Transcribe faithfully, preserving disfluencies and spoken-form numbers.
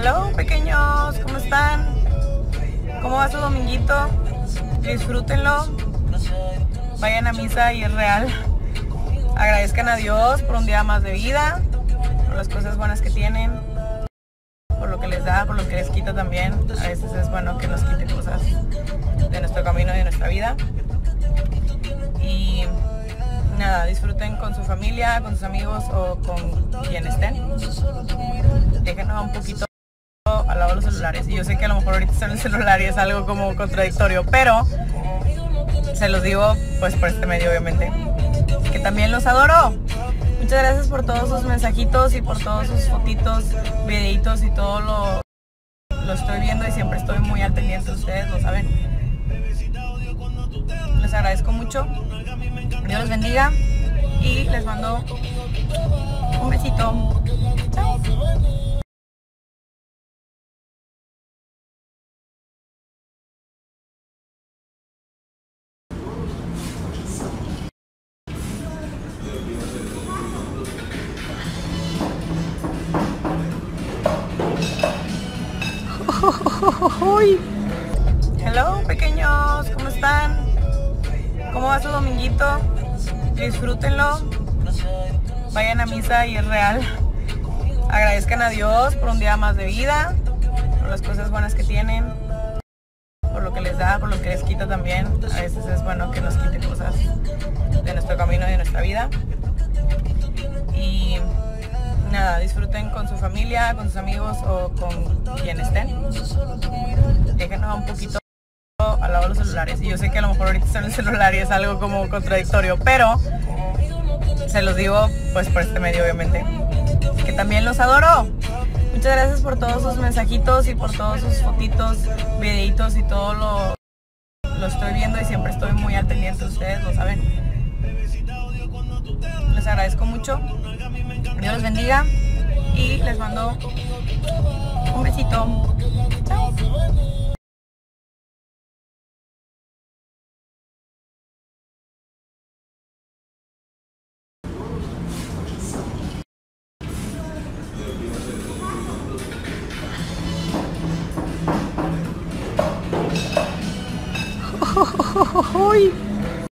Hello, pequeños, ¿cómo están? ¿Cómo va su dominguito? Disfrútenlo. Vayan a misa y es real. Agradezcan a Dios por un día más de vida, por las cosas buenas que tienen, por lo que les da, por lo que les quita también. A veces es bueno que nos quite cosas de nuestro camino y de nuestra vida. Y nada, disfruten con su familia, con sus amigos o con quien estén. Déjenos un poquito al lado de los celulares. Y yo sé que a lo mejor ahorita están en el celular y es algo como contradictorio, pero se los digo pues por este medio, obviamente, que también los adoro. Muchas gracias por todos sus mensajitos y por todos sus fotitos, videitos y todo lo, lo estoy viendo y siempre estoy muy al pendiente de ustedes, lo saben. Les agradezco mucho. Dios los bendiga y les mando un besito. Chao. Hello, pequeños, ¿cómo están? ¿Cómo va su dominguito? Disfrútenlo. Vayan a misa y es real. Agradezcan a Dios por un día más de vida, por las cosas buenas que tienen, por lo que les da, por lo que les quita también. A veces es bueno que nos quite cosas de nuestro camino y de nuestra vida. Y nada, disfruten con su familia, con sus amigos o con quien estén. Déjenos un poquito al lado de los celulares. Y yo sé que a lo mejor ahorita están en el celular y es algo como contradictorio, pero se los digo pues por este medio, obviamente, que también los adoro. Muchas gracias por todos sus mensajitos y por todos sus fotitos, videitos y todo lo, lo estoy viendo y siempre estoy muy al pendiente de ustedes, lo saben. Les agradezco mucho. Dios los bendiga y les mando un besito. Chao. Uy.